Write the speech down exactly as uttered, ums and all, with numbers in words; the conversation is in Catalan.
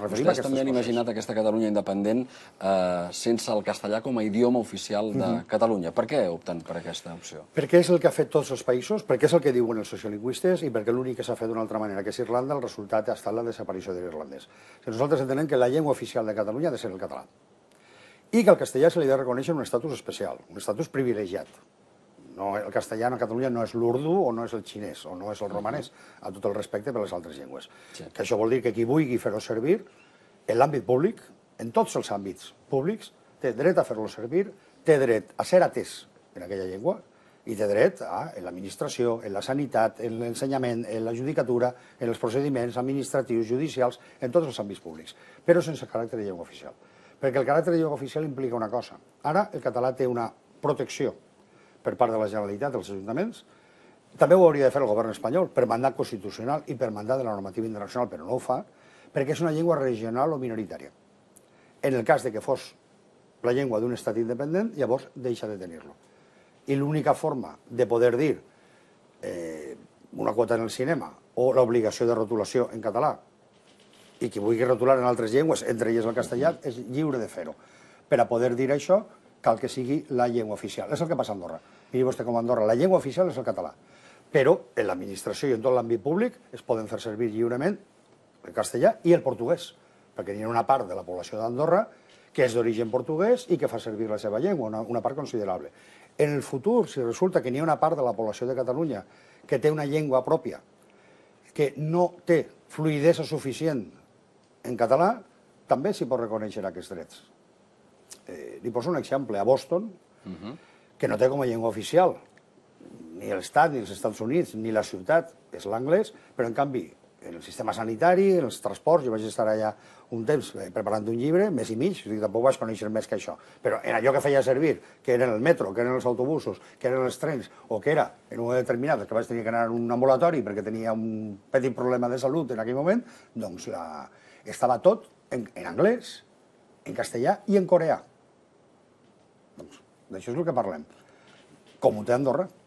referim a aquestes coses. Vostès també han imaginat aquesta Catalunya independent sense el castellà com a idioma oficial de Catalunya. Per què opten per aquesta opció? Perquè és el que ha fet tots els països, perquè és el que diuen els sociolingüistes i perquè l'únic que s'ha fet d'una altra manera, que és Irlanda, el resultat ha estat la desaparició de l'irlandès. Nosaltres entenem que la llengua oficial de Catalunya ha de ser el català i que al castellà se li ha de reconèixer un estatus especial, un estatus privilegiat. El castellà a Catalunya no és l'urdu o no és el xinès o no és el romanès, a tot el respecte per les altres llengües. Que això vol dir que qui vulgui fer-ho servir en l'àmbit públic, en tots els àmbits públics, té dret a fer-lo servir, té dret a ser atès en aquella llengua i té dret a, en l'administració, en la sanitat, en l'ensenyament, en la judicatura, en els procediments administratius, judicials, en tots els àmbits públics, però sense caràcter de llengua oficial. Perquè el caràcter de llengua oficial implica una cosa. Ara el català té una protecció per part de la Generalitat, dels ajuntaments. També ho hauria de fer el govern espanyol, per mandat constitucional i per mandat de la normativa internacional, però no ho fa, perquè és una llengua regional o minoritària. En el cas de que fos la llengua d'un estat independent, llavors deixa de tenir-lo. I l'única forma de poder dir eh, una quota en el cinema o l'obligació de rotulació en català, i qui vulgui rotular en altres llengües, entre elles el castellà, és lliure de fer-ho. Per a poder dir això, cal que sigui la llengua oficial. És el que passa a Andorra. Miri vostè com a Andorra, la llengua oficial és el català. Però en l'administració i en tot l'àmbit públic es poden fer servir lliurement el castellà i el portuguès, perquè hi ha una part de la població d'Andorra que és d'origen portuguès i que fa servir la seva llengua, una, una part considerable. En el futur, si resulta que n'hi ha una part de la població de Catalunya que té una llengua pròpia, que no té fluïdesa suficient en català, també s'hi pot reconèixer aquests drets. Eh, li poso un exemple. A Boston, uh-huh. que no té com a llengua oficial ni l'Estat, ni els Estats Units, ni la ciutat, és l'anglès, però en canvi, en el sistema sanitari, en els transports, jo vaig estar allà un temps preparant un llibre, mes i mig, i tampoc vaig conèixer més que això, però en allò que feia servir, que eren el metro, que eren els autobusos, que eren els trens, o que era, en un moment determinat, que vaig tenir que anar a un ambulatori perquè tenia un petit problema de salut en aquell moment, doncs la... estava tot en, en anglès, en castellà i en coreà. Doncs d'això és el que parlem. Com ho té Andorra.